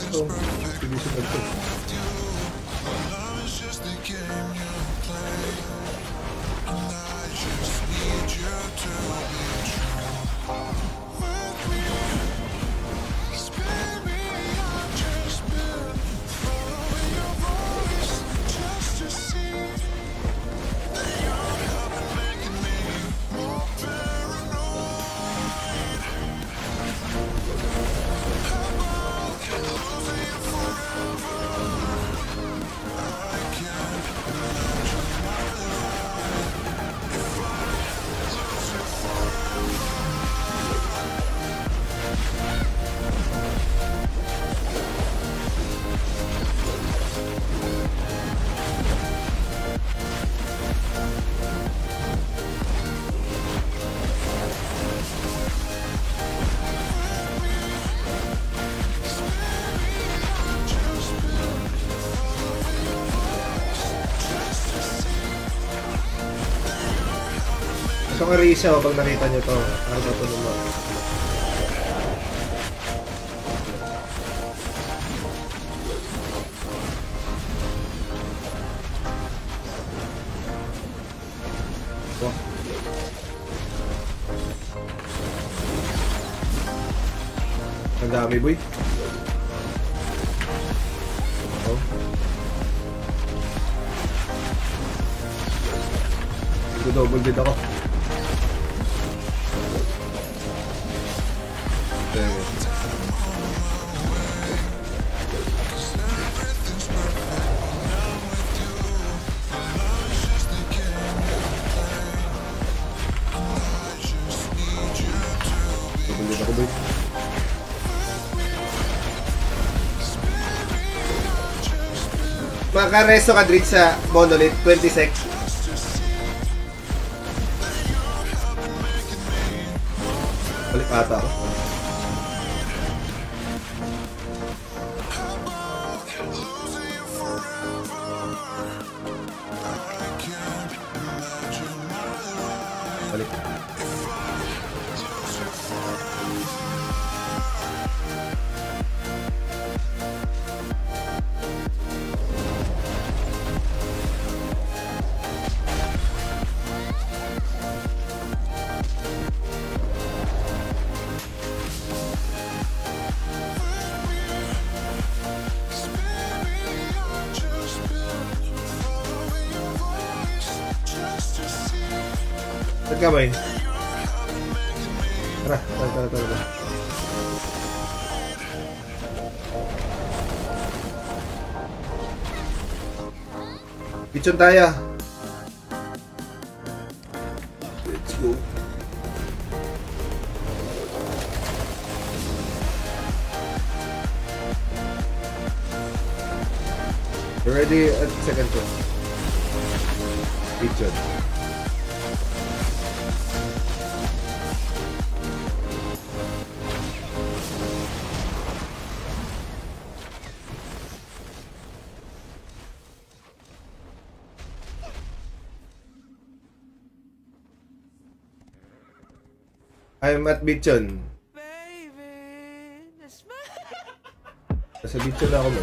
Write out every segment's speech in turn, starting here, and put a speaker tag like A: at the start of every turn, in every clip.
A: to. Sinusunod to. So, Arisa, pag nakita nyo to, ano ba ito naman? Wow. Ang dami, boy. Oh. Double did ako. Makaresto ka dito sa Monolith, 20 sec. Balik ata ako. Balik. Kamay. Tara. Pichon tayo. Let's go. We're ready at second turn. Pichon. I'm at Bichon. Nasa Bichon na ako man.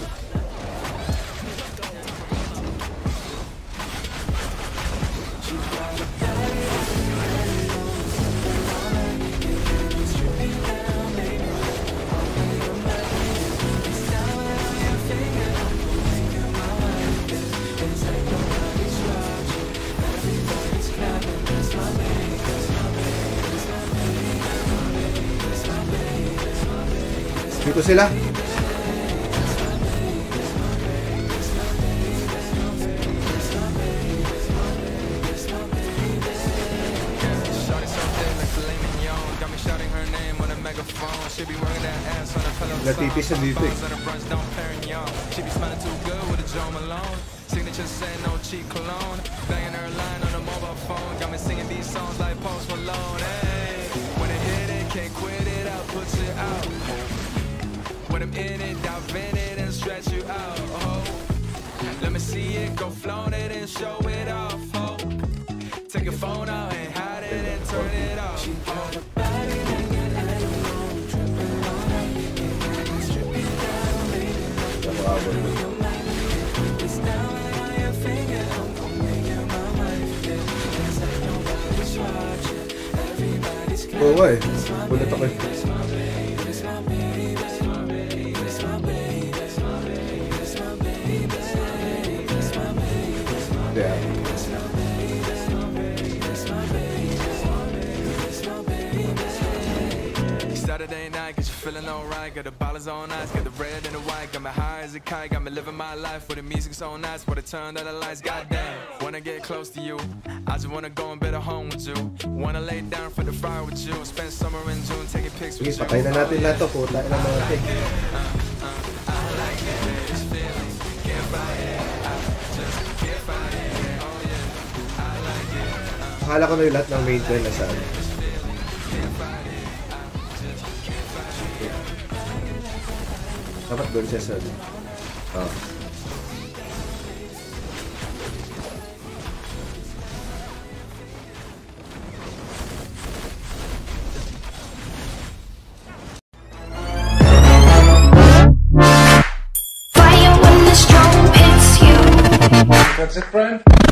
A: Dito sila. Natipis na dito eh.
B: When I'm in it, dive in it and stretch you out. Oh, let me see it, go flaunt it and show it off. Oh, take your phone out and hide it and turn it off. Oh.
A: Oo nga eh. Ulit ako eh. Yeah.
B: Saturday night, cause you feeling alright. Got the ballers on ice, got the red and the white. Got me high as a kite, got me living my life with the music so nice. For the turn that the lights, goddamn. Wanna get close to you, I just wanna go and better home with you. Wanna lay down for the fire with you. Spend summer in June taking pics
A: Sige,
B: with you.
A: patay na natin lahat to. Puta na mga tig. Akala ko na yung lahat ng main trend na saan. Dapat doon siya sa... Ah.
C: Fire when the storm hits you.
D: That's it, friend?